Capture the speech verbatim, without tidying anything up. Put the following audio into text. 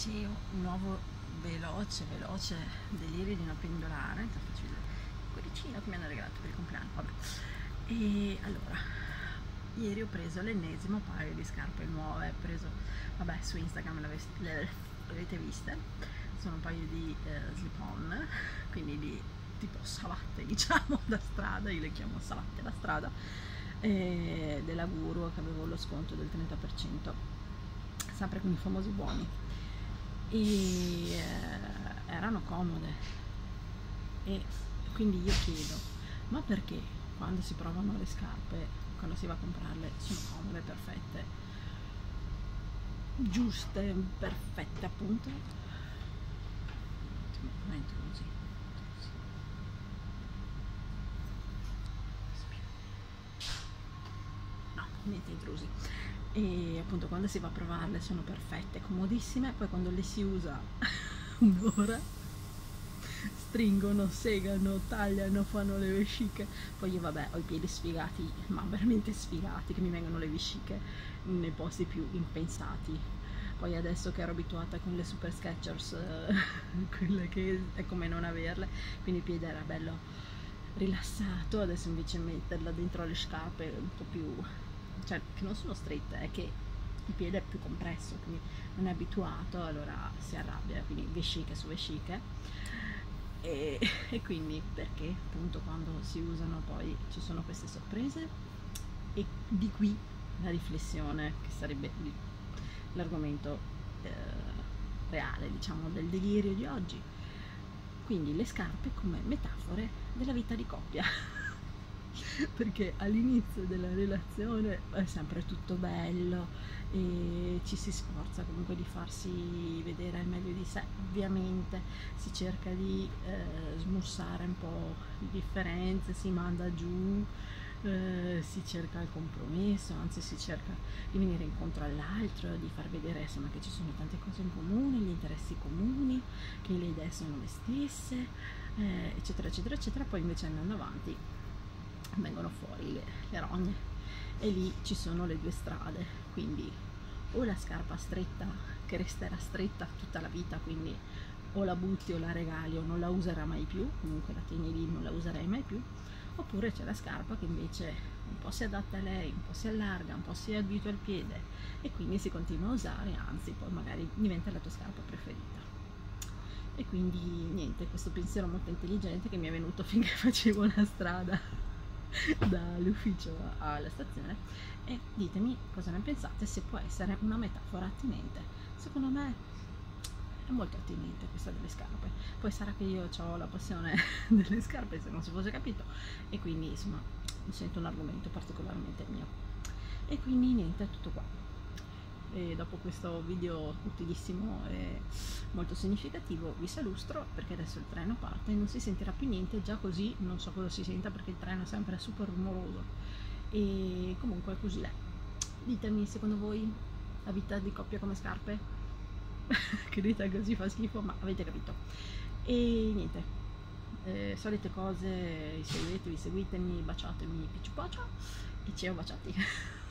C'è un nuovo veloce, veloce delirio di una pendolare. Ti faccio vedere il cuoricino che mi hanno regalato per il compleanno. Vabbè. E allora, ieri ho preso l'ennesimo paio di scarpe nuove. Ho preso, vabbè, su Instagram le, le, le avete viste. Sono un paio di eh, slip-on, quindi di tipo savatte, diciamo, da strada. Io le chiamo savatte da strada. E della Guru, che avevo lo sconto del trenta per cento, sempre con i famosi buoni. E eh, erano comode, e quindi io chiedo, ma perché quando si provano le scarpe, quando si va a comprarle, sono comode, perfette, giuste, perfette appunto? Non intrusi, no, niente intrusi. E appunto quando si va a provarle sono perfette, comodissime, poi quando le si usa un'ora stringono, segano, tagliano, fanno le vesciche. Poi io vabbè ho i piedi sfigati, ma veramente sfigati, che mi vengono le vesciche nei posti più impensati. Poi adesso che ero abituata con le super Skechers, eh, quelle che è come non averle, quindi il piede era bello rilassato, adesso invece metterla dentro le scarpe un po' più, cioè che non sono strette, è che il piede è più compresso, quindi non è abituato, allora si arrabbia, quindi vesciche su vesciche. E, e quindi perché appunto quando si usano poi ci sono queste sorprese, e di qui la riflessione, che sarebbe l'argomento eh, reale, diciamo, del delirio di oggi. Quindi le scarpe come metafore della vita di coppia. Perché all'inizio della relazione è sempre tutto bello e ci si sforza comunque di farsi vedere al meglio di sé, ovviamente si cerca di eh, smussare un po' le differenze, si manda giù, eh, si cerca il compromesso, anzi si cerca di venire incontro all'altro, di far vedere insomma che ci sono tante cose in comune, gli interessi comuni, che le idee sono le stesse, eh, eccetera eccetera eccetera. Poi invece andando avanti vengono fuori le, le rogne, e lì ci sono le due strade, quindi o la scarpa stretta che resterà stretta tutta la vita, quindi o la butti o la regali o non la userà mai più, comunque la tieni lì, non la userai mai più, oppure c'è la scarpa che invece un po' si adatta a lei, un po' si allarga, un po' si abitua al piede e quindi si continua a usare, anzi poi magari diventa la tua scarpa preferita. E quindi niente, questo pensiero molto intelligente che mi è venuto finché facevo la strada dall'ufficio alla stazione, e ditemi cosa ne pensate, se può essere una metafora attinente. Secondo me è molto attinente questa delle scarpe, poi sarà che io ho la passione delle scarpe, se non si fosse capito, e quindi insomma mi sento un argomento particolarmente mio. E quindi niente, è tutto qua. E dopo questo video utilissimo e molto significativo vi salustro, perché adesso il treno parte e non si sentirà più niente, già così non so cosa si senta perché il treno è sempre super rumoroso, e comunque così è. Ditemi secondo voi la vita di coppia come scarpe che dite così fa schifo, ma avete capito. E niente, eh, solite cose, iscrivetevi, seguitemi, baciatemi, picciu pocio, e ciao baciati.